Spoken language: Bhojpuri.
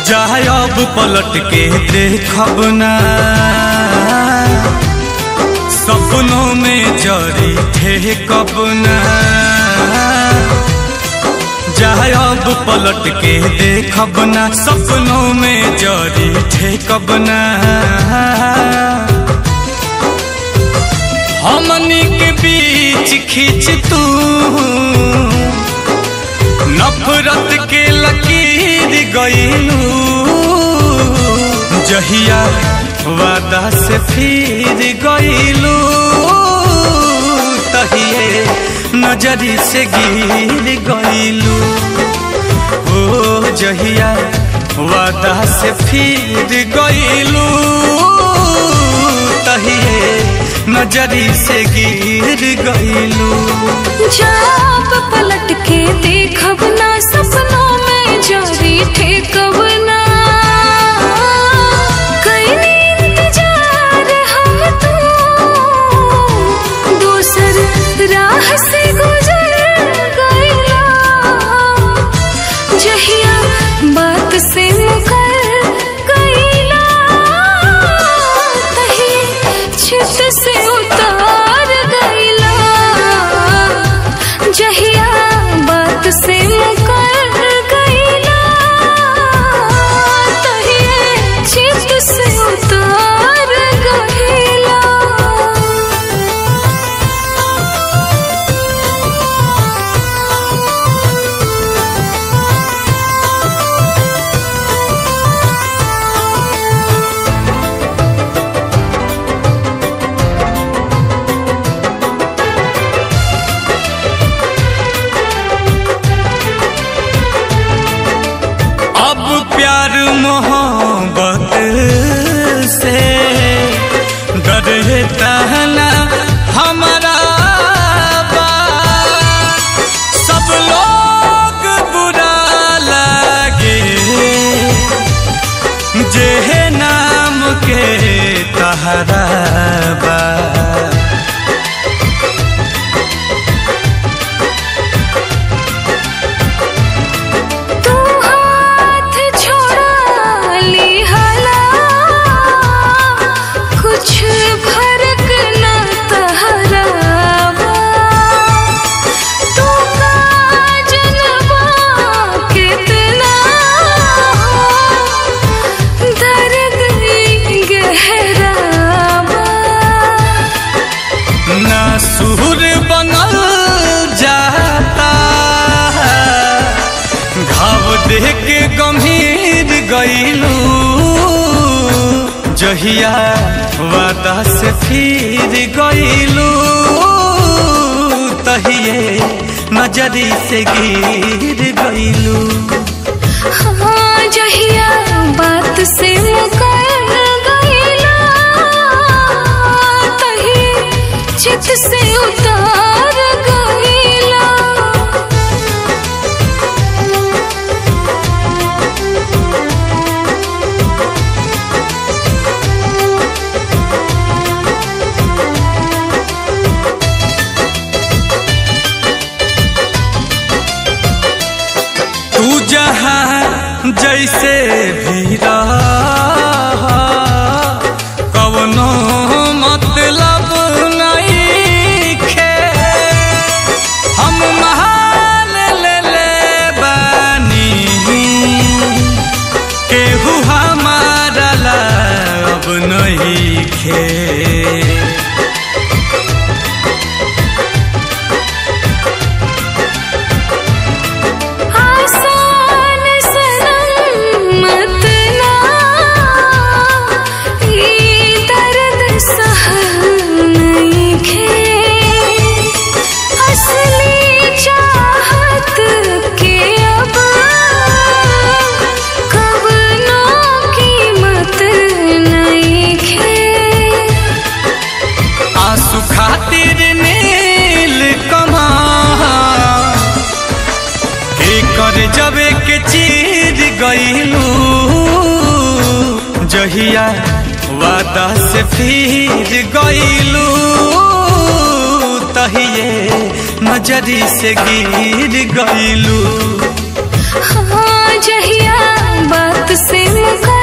जाए अब पलट के देखब ना, सपनों में जरी थे कब ना। जाए अब पलट के देखब ना, सपनों में जरी थे कब ना। हमनी के बीच खींच तू नफरत के लकीर गईलू, जहिया वादा से फिर गईलू, तहिए नजरी से गिर गईलू। ओ जहिया वादा से फिर गईलू, तहिए नजरी से गिर गईलू। जब पलट के देखब ना, सपनों में जरी ठेकब ना। कईनी इंतजार हम तू दूसर राह से गुजर गईला, जहिया बात से मुकर गईला, तही छित से उतार गईला, जहिया बात से मुकर गईला, तही छित से उतार गईला। प्यार मोहब्बत से डरता ना हमारा बा, सब लोग बुरा लगे जे नाम के तहरा बा। सुर बनल जाता घाव देख के गंभीर गईलू, जहिया वादा से फिर गईलू, तहिए नजरी से गिर गईलू। हाँ जहिया बात से मुकर गईला, तही चित से उतार गईला। तू जहाँ जैसे भी रह, कवनो मतलब नहीं खे, हम महाल ले ले बानी, केहू हमारा ला अब नहीं खे। खातिर नील कमां कर जबे के चीर गईलू, जहिया वादा से फिर गईलू, तहिए नजरी से गिर गईलू। हाँ जहिया बात से मुकर